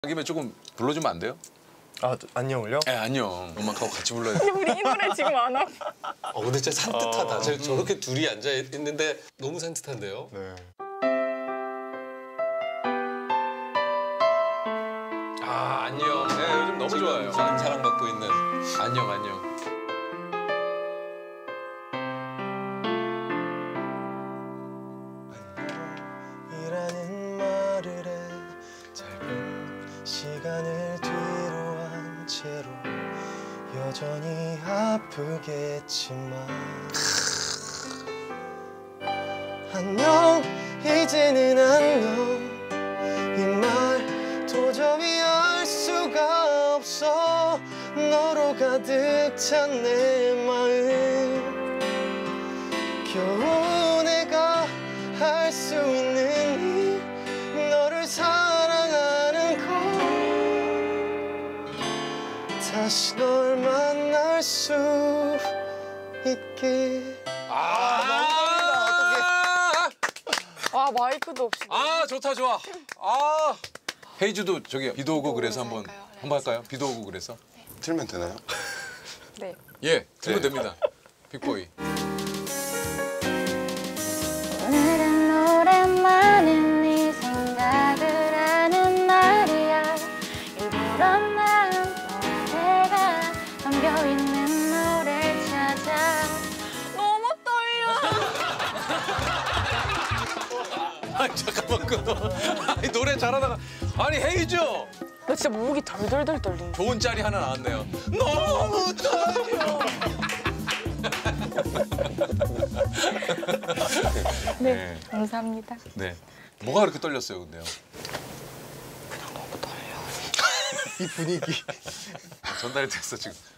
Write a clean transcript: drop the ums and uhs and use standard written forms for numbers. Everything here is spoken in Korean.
김에 조금 불러주면 안 돼요? 아, 안녕을요? 네, 안녕. 음악하고 같이 불러야 돼. 근데 우리 이 노래 지금 안 하고. 근데 진짜 산뜻하다. 저렇게 둘이 앉아 있는데 너무 산뜻한데요? 네. 아, 안녕. 네, 요즘 너무 좋아요. 지금 사랑받고 있는. 안녕, 안녕. 이라는 말을 해 짧은 시간을 뒤로 한 채로 여전히 아프겠지만 안녕 이제는 안녕 이 말 도저히 알 수가 없어 너로 가득 찬 내 마음 겨우 내가 할 수 있는 일 너를 사랑하는 것 다시 널 만날 수 있게 아 마이크도 없이. 아, 좋다, 좋아. 아, 헤이즈도 저기 비도 오고 그래서 한번 할까요? 비도 오고 그래서. 틀면 되나요? 네. 예, 들면 됩니다. 빅보이. 오늘은 오랜만에 네 생각을 하는 날이야 일부러 난 너가 담겨있는 노래를 찾아 너무 떨려. 아니, 잠깐만, 아니, 노래 잘하다가. 아니, 헤이즈! 나 진짜 목이 덜덜덜 떨린다. 좋은 짤이 하나 나왔네요. 너무 떨려. 네, 감사합니다. 네. 뭐가 그렇게 떨렸어요, 근데요? 그냥 너무 떨려. 이 분위기 전달이 됐어, 지금.